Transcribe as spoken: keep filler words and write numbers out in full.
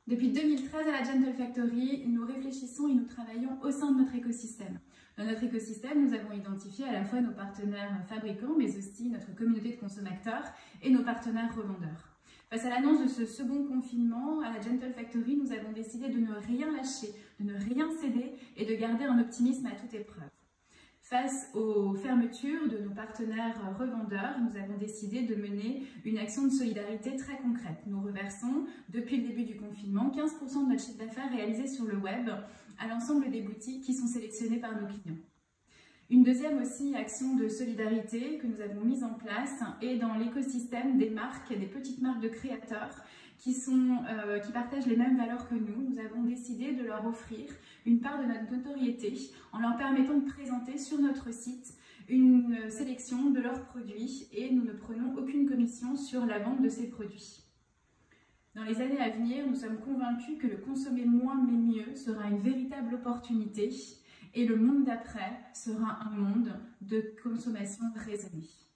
Depuis deux mille treize, à la Gentle Factory, nous réfléchissons et nous travaillons au sein de notre écosystème. Dans notre écosystème, nous avons identifié à la fois nos partenaires fabricants, mais aussi notre communauté de consommateurs et nos partenaires revendeurs. Face à l'annonce de ce second confinement, à la Gentle Factory, nous avons décidé de ne rien lâcher, de ne rien céder et de garder un optimisme à toute épreuve. Face aux fermetures de nos partenaires revendeurs, nous avons décidé de mener une action de solidarité très concrète. Nous reversons, depuis le début du confinement, quinze pour cent de notre chiffre d'affaires réalisé sur le web à l'ensemble des boutiques qui sont sélectionnées par nos clients. Une deuxième aussi action de solidarité que nous avons mise en place est dans l'écosystème des marques, des petites marques de créateurs qui, sont, euh, qui partagent les mêmes valeurs que nous. Nous avons décidé de leur offrir une part de notre notoriété en leur permettant de présenter sur notre site une sélection de leurs produits et nous ne prenons aucune commission sur la vente de ces produits. Dans les années à venir, nous sommes convaincus que le consommer moins mais mieux sera une véritable opportunité et le monde d'après sera un monde de consommation raisonnée.